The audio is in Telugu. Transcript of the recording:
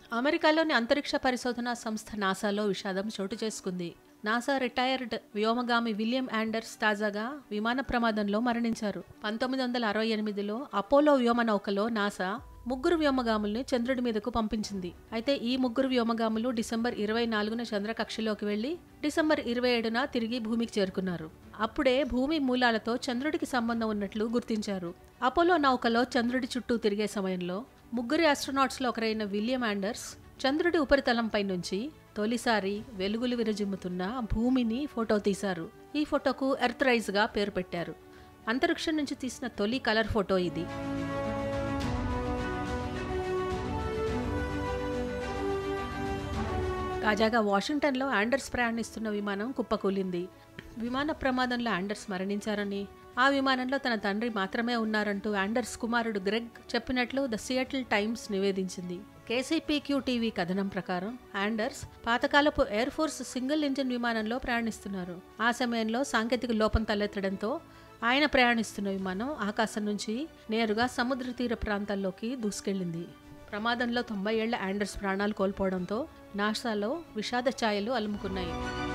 అమెరికాలోని అంతరిక్ష పరిశోధనా సంస్థ నాసాలో విషాదం చోటు చేసుకుంది. నాసా రిటైర్డ్ వ్యోమగామి విలియం ఆండర్స్ తాజాగా విమాన ప్రమాదంలో మరణించారు. 1968లో అపోలో వ్యోమనౌకలో నాసా 3 వ్యోమగాముల్ని చంద్రుడి మీదకు పంపించింది. అయితే ఈ 3 వ్యోమగాములు డిసెంబర్ 24న చంద్రకక్షలోకి వెళ్లి డిసెంబర్ 27న తిరిగి భూమికి చేరుకున్నారు. అప్పుడే భూమి మూలాలతో చంద్రుడికి సంబంధం ఉన్నట్లు గుర్తించారు. అపోలో నౌకలో చంద్రుడి చుట్టూ తిరిగే సమయంలో 3 ఆస్ట్రోనాట్స్లో ఒకరైన విలియం ఆండర్స్ చంద్రుడి ఉపరితలంపై నుంచి తొలిసారి వెలుగులు విరజిమ్ముతున్న భూమిని ఫోటో తీశారు. ఈ ఫోటోకు ఎర్త్ రైజ్ గా పేరు పెట్టారు. అంతరిక్షం నుంచి తీసిన తొలి కలర్ ఫోటో ఇది. తాజాగా వాషింగ్టన్లో ఆండర్స్ ప్రయాణిస్తున్న విమానం కుప్పకూలింది. విమాన ప్రమాదంలో ఆండర్స్ మరణించారని, ఆ విమానంలో తన తండ్రి మాత్రమే ఉన్నారంటూ ఆండర్స్ కుమారుడు గ్రెగ్ చెప్పినట్లు ద సియాటిల్ టైమ్స్ నివేదించింది. కేసీపీక్యూ టీవీ కథనం ప్రకారం ఆండర్స్ పాతకాలపు ఎయిర్ ఫోర్స్ సింగిల్ ఇంజిన్ విమానంలో ప్రయాణిస్తున్నారు. ఆ సమయంలో సాంకేతిక లోపం తలెత్తడంతో ఆయన ప్రయాణిస్తున్న విమానం ఆకాశం నుంచి నేరుగా సముద్ర తీర ప్రాంతాల్లోకి దూసుకెళ్లింది. ప్రమాదంలో 90 ఏళ్ల ఆండర్స్ ప్రాణాలు కోల్పోవడంతో నాసాలో విషాద ఛాయలు అలుముకున్నాయి.